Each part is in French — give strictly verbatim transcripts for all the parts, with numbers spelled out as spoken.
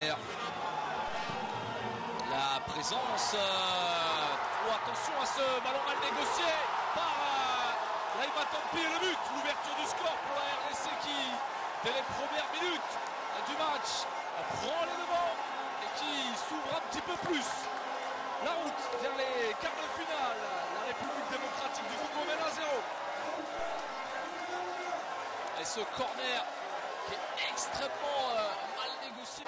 La présence, euh... oh, attention à ce ballon mal négocié par euh... Laïma Tampi et le but, l'ouverture du score pour la R D C qui, dès les premières minutes du match, prend les devants et qui s'ouvre un petit peu plus la route vers les quarts de finale. La République démocratique du Congo mène à zéro. Et ce corner qui est extrêmement euh, mal négocié.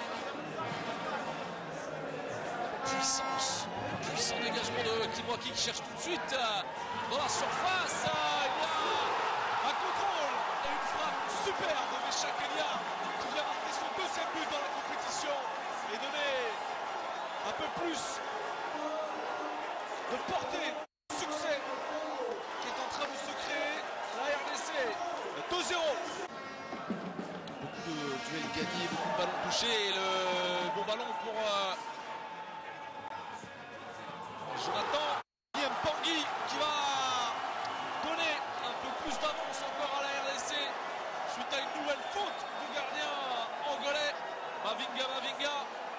Puissance, puissant dégagement de Kimwaki qui cherche tout de suite euh, dans la surface. Euh, il y a un contrôle et une frappe superbe de Meshak Elia qui vient marquer son deuxième but dans la compétition et donner un peu plus de portée, de succès qui est en train de se créer. La R D C deux zéro. Beaucoup de duels gagnés, beaucoup de ballons touchés et le bon ballon pour euh, Jonathan Mpangi qui va donner un peu plus d'avance encore à la R D C suite à une nouvelle faute du gardien angolais Mavinga Mavinga.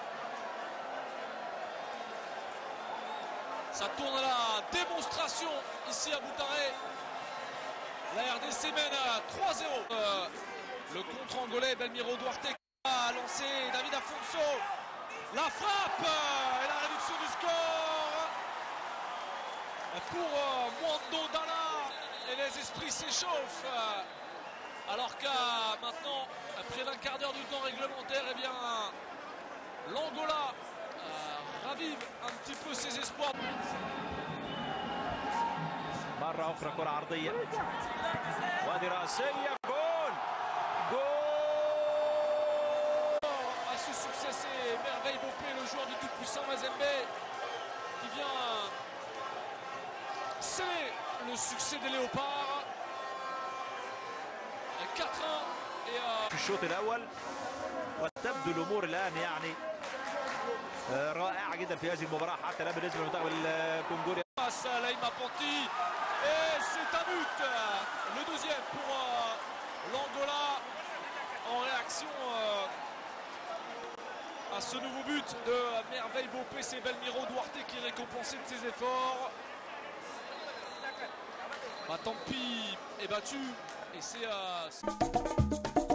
Ça tourne à la démonstration ici à Boutaré. La R D C mène à trois zéro. Euh, le contre angolais Belmiro Duarte qui a lancé David Afonso. La frappe euh, et la réduction du score pour euh, Mwando Dala. Et les esprits s'échauffent. Euh, alors qu'à maintenant, après un quart d'heure du temps réglementaire, eh bien l'Angola euh, ravive un petit peu ses espoirs. مرة أخرى كرة عرضية وادي رأسية جول جول. À ce succès, c'est Merveille Bopé, le joueur du tout-puissant Mazembe, qui vient sceller le succès des Léopards. quatre un et في الشوط الأول وتبدو الأمور الآن يعني رائعة جدا في هذه المباراة حتى الآن بالنسبة للمنتخب الكونغولي. Laïma Tampi et c'est un but, le deuxième pour euh, l'Angola en réaction euh, à ce nouveau but de Merveille Bopé. C'est Belmiro Duarte qui est récompensé de ses efforts. Bah, Tampi est battu et c'est euh...